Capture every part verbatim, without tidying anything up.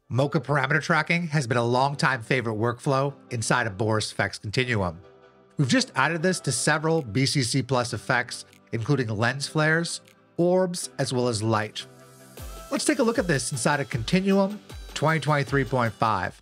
Mocha parameter tracking has been a long-time favorite workflow inside of Boris Effects Continuum. We've just added this to several B C C Plus effects, including lens flares, orbs, as well as light. Let's take a look at this inside of Continuum twenty twenty-three point five.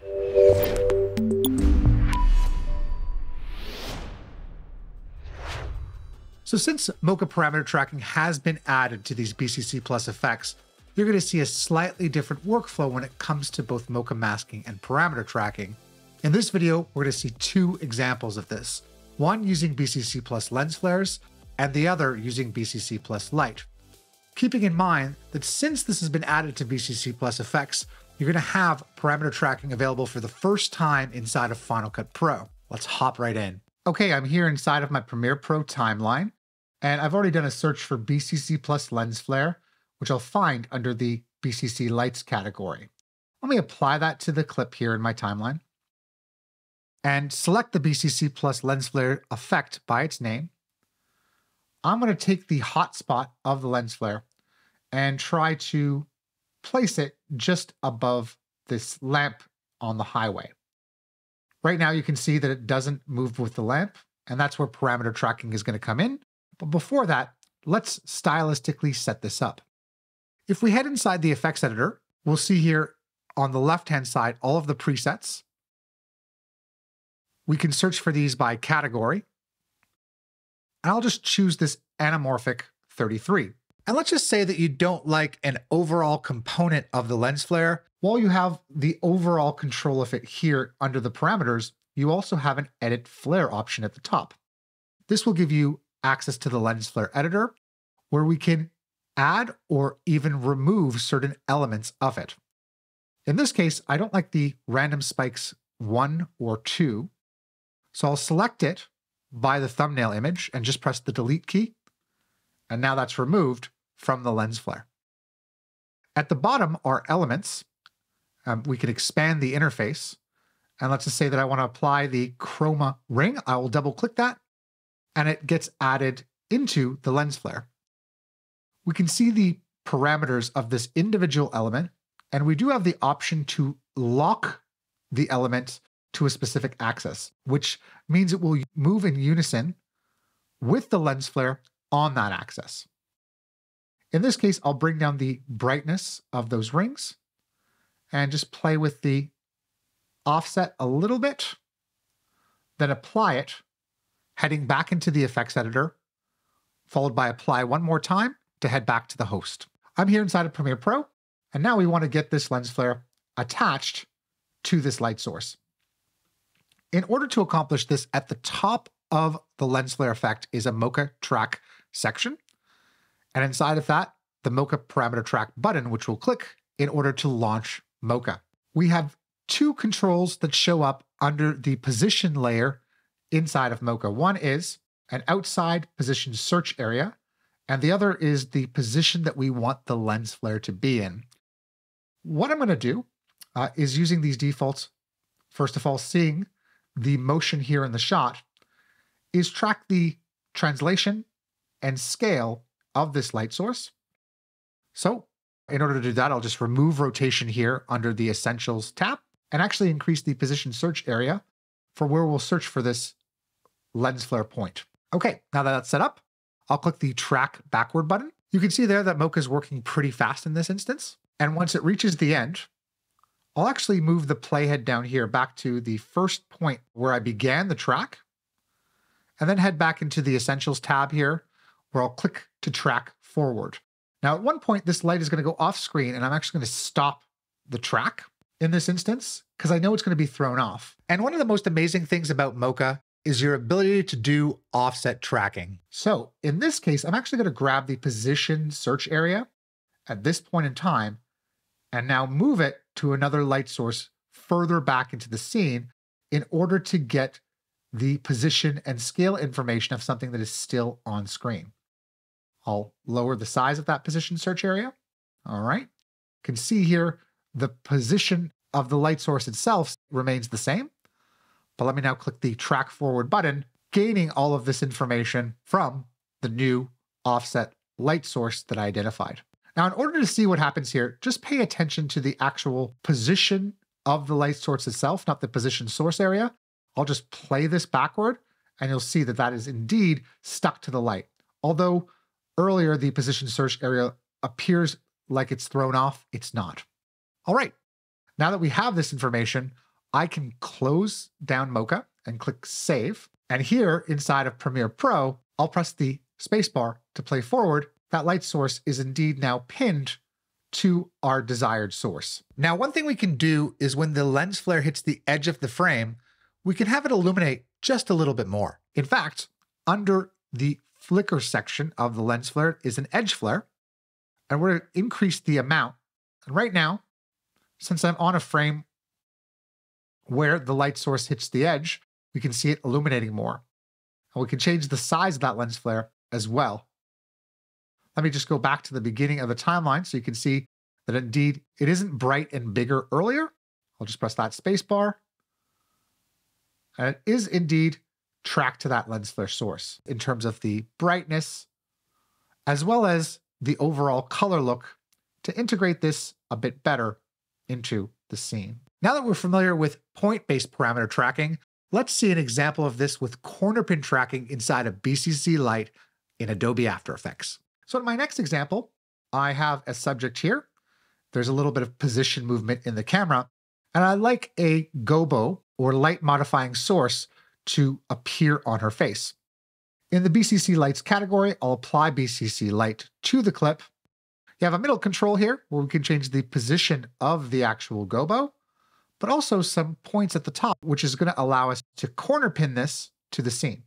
So since Mocha parameter tracking has been added to these B C C Plus effects, you're going to see a slightly different workflow when it comes to both Mocha masking and parameter tracking. In this video, we're going to see two examples of this. One using B C C Plus lens flares, and the other using B C C Plus light. Keeping in mind that since this has been added to B C C Plus effects, you're going to have parameter tracking available for the first time inside of Final Cut Pro. Let's hop right in. Okay, I'm here inside of my Premiere Pro timeline, and I've already done a search for B C C Plus lens flare, which I'll find under the B C C lights category. Let me apply that to the clip here in my timeline and select the B C C Plus lens flare effect by its name. I'm going to take the hotspot of the lens flare and try to place it just above this lamp on the highway. Right now you can see that it doesn't move with the lamp, and that's where parameter tracking is going to come in. But before that, let's stylistically set this up. If we head inside the effects editor, we'll see here on the left-hand side all of the presets. We can search for these by category. And I'll just choose this anamorphic thirty-three. And let's just say that you don't like an overall component of the lens flare. While you have the overall control of it here under the parameters, you also have an edit flare option at the top. This will give you access to the lens flare editor, where we can add or even remove certain elements of it. In this case, I don't like the random spikes one or two, so I'll select it by the thumbnail image and just press the delete key, and now that's removed from the lens flare. At the bottom are elements. Um, we can expand the interface, and let's just say that I want to apply the chroma ring. I will double click that, and it gets added into the lens flare. We can see the parameters of this individual element, and we do have the option to lock the element to a specific axis, which means it will move in unison with the lens flare on that axis. In this case, I'll bring down the brightness of those rings and just play with the offset a little bit, then apply it, heading back into the effects editor, followed by apply one more time to head back to the host. I'm here inside of Premiere Pro, and now we want to get this lens flare attached to this light source. In order to accomplish this, at the top of the lens flare effect is a Mocha track section, and inside of that, the Mocha parameter track button, which we'll click in order to launch Mocha. We have two controls that show up under the position layer inside of Mocha. One is an outside position search area, and the other is the position that we want the lens flare to be in. What I'm going to do uh, is using these defaults, first of all, seeing the motion here in the shot, is track the translation and scale of this light source. So in order to do that, I'll just remove rotation here under the Essentials tab and actually increase the position search area for where we'll search for this lens flare point. Okay, now that that's set up, I'll click the track backward button. You can see there that Mocha is working pretty fast in this instance. And once it reaches the end, I'll actually move the playhead down here back to the first point where I began the track, and then head back into the Essentials tab here, where I'll click to track forward. Now, at one point, this light is going to go off screen, and I'm actually going to stop the track in this instance, because I know it's going to be thrown off. And one of the most amazing things about Mocha is your ability to do offset tracking. So in this case, I'm actually going to grab the position search area at this point in time, and now move it to another light source further back into the scene in order to get the position and scale information of something that is still on screen. I'll lower the size of that position search area. All right. You can see here the position of the light source itself remains the same. But let me now click the track forward button, gaining all of this information from the new offset light source that I identified. Now, in order to see what happens here, just pay attention to the actual position of the light source itself, not the position source area. I'll just play this backward, and you'll see that that is indeed stuck to the light. Although earlier the position source area appears like it's thrown off, it's not. All right, now that we have this information, I can close down Mocha and click Save. And here inside of Premiere Pro, I'll press the spacebar to play forward. That light source is indeed now pinned to our desired source. Now, one thing we can do is when the lens flare hits the edge of the frame, we can have it illuminate just a little bit more. In fact, under the flicker section of the lens flare is an edge flare, and we're going to increase the amount. And right now, since I'm on a frame where the light source hits the edge, we can see it illuminating more. And we can change the size of that lens flare as well. Let me just go back to the beginning of the timeline so you can see that indeed it isn't bright and bigger earlier. I'll just press that space bar. And it is indeed tracked to that lens flare source in terms of the brightness, as well as the overall color look to integrate this a bit better into the scene. Now that we're familiar with point-based parameter tracking, let's see an example of this with corner pin tracking inside of B C C Light in Adobe After Effects. So in my next example, I have a subject here. There's a little bit of position movement in the camera, and I like a gobo or light modifying source to appear on her face. In the B C C Lights category, I'll apply B C C Light to the clip. You have a middle control here where we can change the position of the actual gobo, but also some points at the top, which is going to allow us to corner pin this to the scene.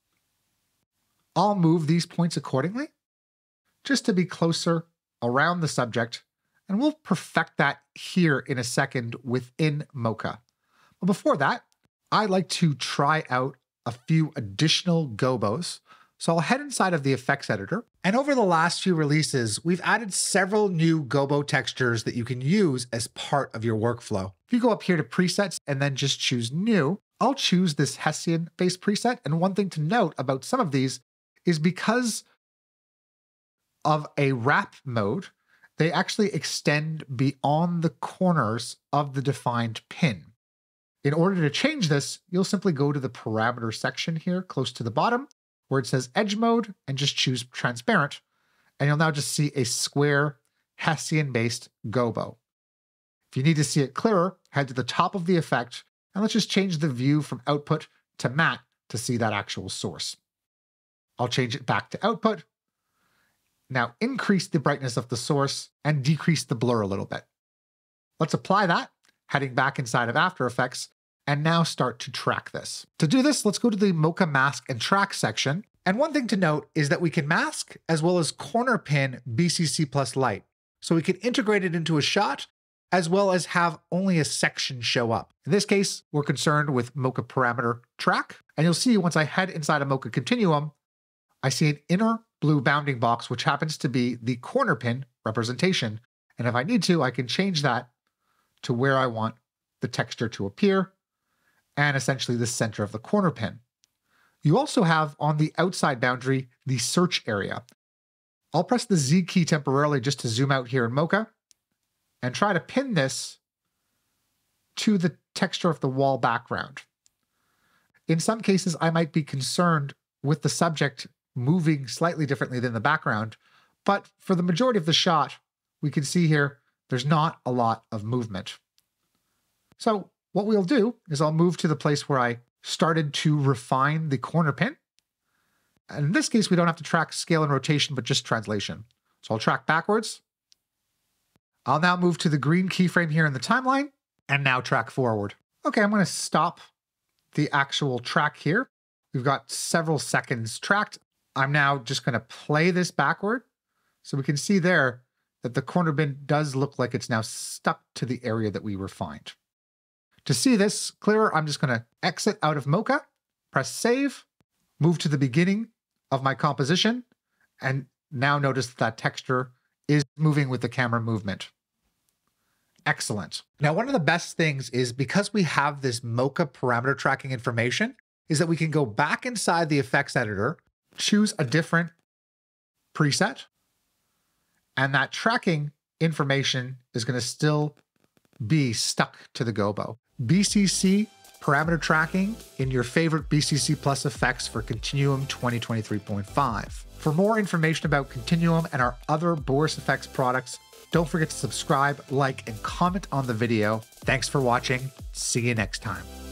I'll move these points accordingly, just to be closer around the subject, and we'll perfect that here in a second within Mocha. But before that, I'd like to try out a few additional gobos. So I'll head inside of the effects editor, and over the last few releases, we've added several new gobo textures that you can use as part of your workflow. If you go up here to presets and then just choose new, I'll choose this Hessian-based preset. And one thing to note about some of these is because of a wrap mode, they actually extend beyond the corners of the defined pin. In order to change this, you'll simply go to the parameter section here close to the bottom where it says edge mode and just choose transparent. And you'll now just see a square Hessian-based gobo. If you need to see it clearer, head to the top of the effect and let's just change the view from output to matte to see that actual source. I'll change it back to output. Now increase the brightness of the source and decrease the blur a little bit. Let's apply that, heading back inside of After Effects, and now start to track this. To do this, let's go to the Mocha Mask and Track section. And one thing to note is that we can mask as well as corner pin B C C plus light. So we can integrate it into a shot as well as have only a section show up. In this case, we're concerned with Mocha Parameter Track. And you'll see once I head inside of Mocha Continuum, I see an inner blue bounding box, which happens to be the corner pin representation. And if I need to, I can change that to where I want the texture to appear and essentially the center of the corner pin. You also have on the outside boundary, the search area. I'll press the Z key temporarily just to zoom out here in Mocha and try to pin this to the texture of the wall background. In some cases, I might be concerned with the subject moving slightly differently than the background, but for the majority of the shot, we can see here, there's not a lot of movement. So what we'll do is I'll move to the place where I started to refine the corner pin. And in this case, we don't have to track scale and rotation, but just translation. So I'll track backwards. I'll now move to the green keyframe here in the timeline and now track forward. Okay, I'm going to stop the actual track here. We've got several seconds tracked. I'm now just going to play this backward. So we can see there that the corner pin does look like it's now stuck to the area that we refined. To see this clearer, I'm just going to exit out of Mocha, press save, move to the beginning of my composition, and now notice that, that texture is moving with the camera movement. Excellent. Now, one of the best things is because we have this Mocha parameter tracking information is that we can go back inside the effects editor, choose a different preset, And that tracking information is going to still be stuck to the gobo. B C C parameter tracking in your favorite B C C Plus effects for Continuum twenty twenty-three point five. For more information about Continuum and our other Boris Effects products, don't forget to subscribe, like, and comment on the video. Thanks for watching. See you next time.